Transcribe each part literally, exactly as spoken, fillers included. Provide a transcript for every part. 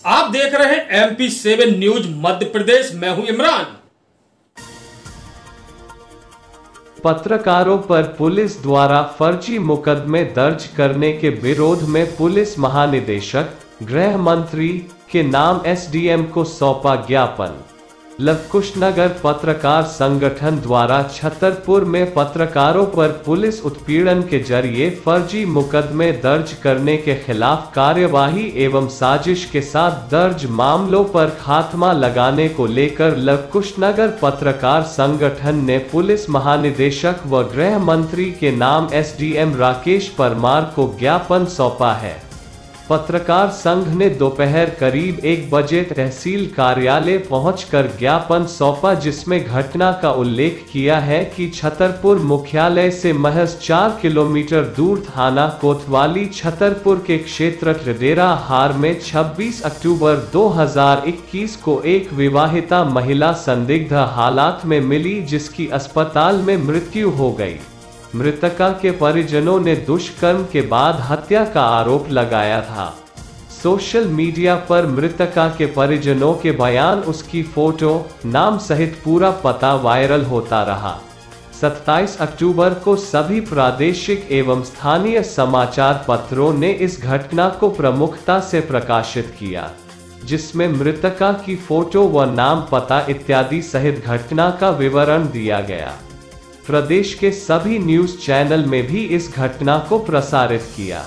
आप देख रहे हैं M P seven news Madhya Pradesh. मैं हूं इमरान। पत्रकारों पर पुलिस द्वारा फर्जी मुकदमे दर्ज करने के विरोध में पुलिस महानिदेशक गृह मंत्री के नाम एस डी एम को सौंपा ज्ञापन। लवकुशनगर पत्रकार संगठन द्वारा छतरपुर में पत्रकारों पर पुलिस उत्पीड़न के जरिए फर्जी मुकदमे दर्ज करने के खिलाफ कार्यवाही एवं साजिश के साथ दर्ज मामलों पर खात्मा लगाने को लेकर लवकुशनगर पत्रकार संगठन ने पुलिस महानिदेशक व गृह मंत्री के नाम S D M Rakesh Parmar को ज्ञापन सौंपा है। पत्रकार संघ ने दोपहर करीब एक बजे तहसील कार्यालय पहुंचकर ज्ञापन सौंपा, जिसमें घटना का उल्लेख किया है कि छतरपुर मुख्यालय से महज चार किलोमीटर दूर थाना कोतवाली छतरपुर के क्षेत्र त्रिदेरा हार में छब्बीस अक्टूबर दो हज़ार इक्कीस को एक विवाहिता महिला संदिग्ध हालात में मिली, जिसकी अस्पताल में मृत्यु हो गई। मृतका के परिजनों ने दुष्कर्म के बाद हत्या का आरोप लगाया था। सोशल मीडिया पर मृतका के परिजनों के बयान, उसकी फोटो, नाम सहित पूरा पता वायरल होता रहा। सत्ताईस अक्टूबर को सभी प्रादेशिक एवं स्थानीय समाचार पत्रों ने इस घटना को प्रमुखता से प्रकाशित किया, जिसमें मृतका की फोटो व नाम, पता इत्यादि सहित घटना का विवरण दिया गया। प्रदेश के सभी न्यूज चैनल में भी इस घटना को प्रसारित किया।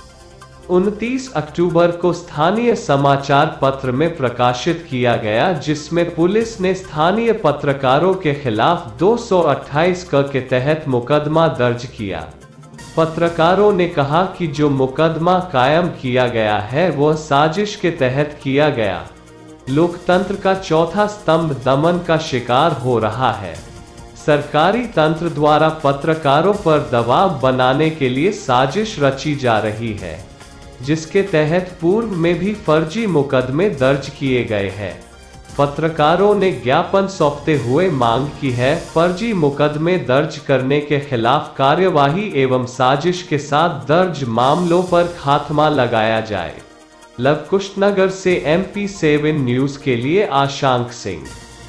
उनतीस अक्टूबर को स्थानीय समाचार पत्र में प्रकाशित किया गया, जिसमें पुलिस ने स्थानीय पत्रकारों के खिलाफ दो सौ अट्ठाईस क के तहत मुकदमा दर्ज किया। पत्रकारों ने कहा कि जो मुकदमा कायम किया गया है वह साजिश के तहत किया गया। लोकतंत्र का चौथा स्तंभ दमन का शिकार हो रहा है। सरकारी तंत्र द्वारा पत्रकारों पर दबाव बनाने के लिए साजिश रची जा रही है, जिसके तहत पूर्व में भी फर्जी मुकदमे दर्ज किए गए हैं। पत्रकारों ने ज्ञापन सौंपते हुए मांग की है, फर्जी मुकदमे दर्ज करने के खिलाफ कार्यवाही एवं साजिश के साथ दर्ज मामलों पर खात्मा लगाया जाए। लवकुशनगर से एम पी सेवन न्यूज के लिए आशांक सिंह।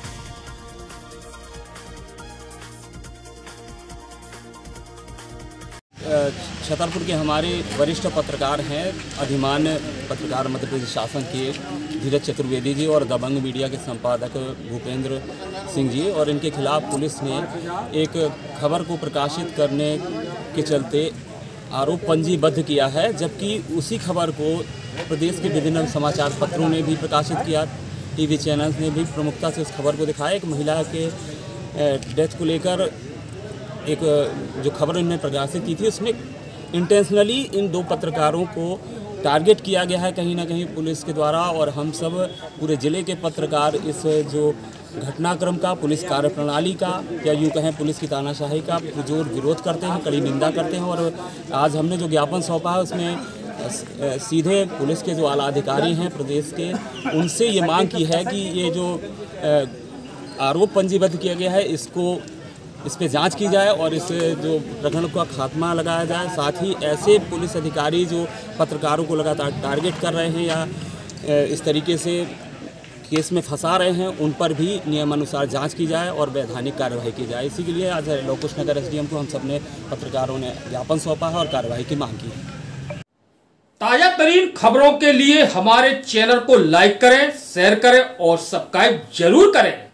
छतरपुर के हमारे वरिष्ठ पत्रकार हैं, अधिमान्य पत्रकार मध्य प्रदेश शासन के धीरज चतुर्वेदी जी और दबंग मीडिया के संपादक भूपेंद्र सिंह जी, और इनके खिलाफ पुलिस ने एक खबर को प्रकाशित करने के चलते आरोप पंजीबद्ध किया है, जबकि उसी खबर को प्रदेश के विभिन्न समाचार पत्रों ने भी प्रकाशित किया। टीवी चैनल्स ने भी प्रमुखता से उस खबर को दिखाया। एक महिला के डेथ को लेकर एक जो खबर इन्होंने प्रकाशित की थी, उसमें इंटेंशनली इन दो पत्रकारों को टारगेट किया गया है कहीं ना कहीं पुलिस के द्वारा, और हम सब पूरे ज़िले के पत्रकार इस जो घटनाक्रम का, पुलिस कार्यप्रणाली का, या यूँ कहें पुलिस की तानाशाही का पुरजोर विरोध करते हैं, कड़ी निंदा करते हैं। और आज हमने जो ज्ञापन सौंपा है उसमें सीधे पुलिस के जो आला अधिकारी हैं प्रदेश के, उनसे ये मांग की है कि ये जो आरोप पंजीबद्ध किया गया है इसको इस पे जांच की जाए और इस जो प्रकरण का खात्मा लगाया जाए। साथ ही ऐसे पुलिस अधिकारी जो पत्रकारों को लगातार टारगेट कर रहे हैं या इस तरीके से केस में फंसा रहे हैं, उन पर भी नियमानुसार जांच की जाए और वैधानिक कार्यवाही की जाए। इसी के लिए आज लवकुशनगर एस डी एम को हम सब ने पत्रकारों ने ज्ञापन सौंपा है और कार्यवाही की मांग की है। ताजा तरीन खबरों के लिए हमारे चैनल को लाइक करें, शेयर करें और सब्सक्राइब जरूर करें।